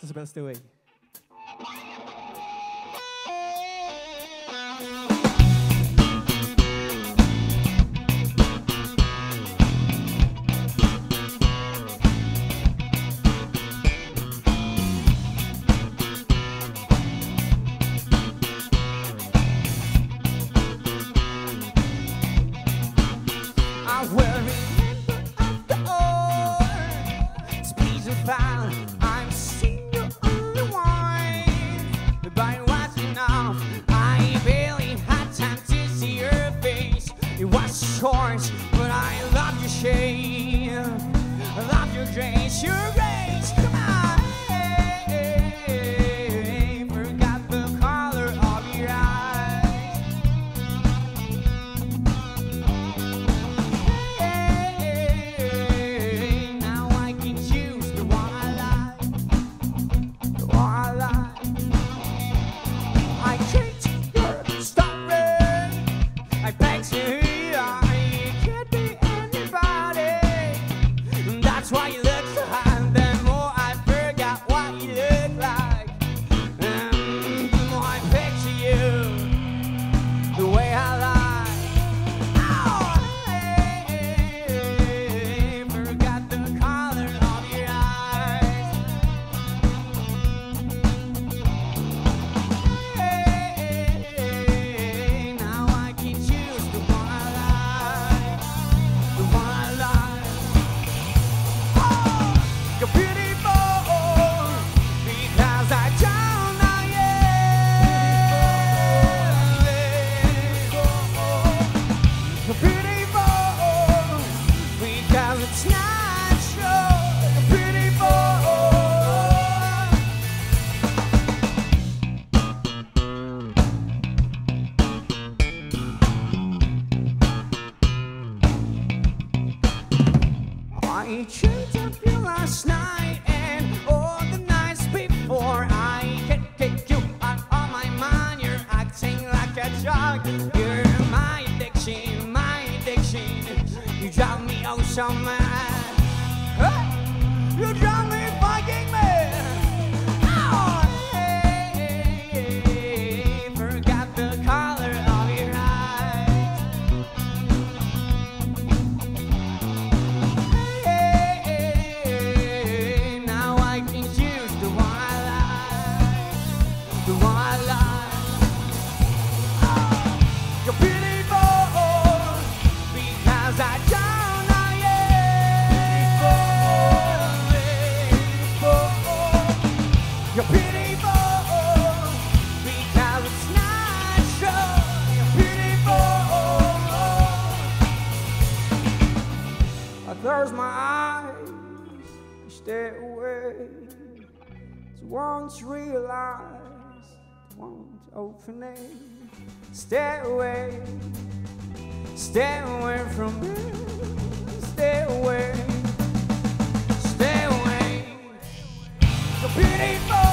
That's the best way. I will remember after all. Speech and found I'm seeing your only wife. By watching off, I barely had time to see your face. It was short, but I love your shape. I love your grace, your grace. Come on. Forgot the color of your eyes. Now I can choose the one I like, the one I like. I can't stop it. I beg to you, I can't be anybody. That's why you look so high. The more I forgot what you look like, the more I picture you the way I like. Forgot the color of your eyes. Now I can choose the one I like, the one I like. Oh, you're beautiful because I don't know you. You're beautiful because it's natural. You're beautiful. I dreamed of you last night and all the nights before. I can't get you out of my mind. You're acting like a drug. You're my addiction, my addiction. You drive me oh so mad. Hey, you drive me fucking mad. Oh, hey, forgot the color of your eyes. Now I can choose the one I like, the one I like. Oh, you're beautiful because I don't know you. You're beautiful because it's natural. You're beautiful. I close my eyes, stay away. To once realize, to once open it. Stay away from me. Stay away. You're beautiful.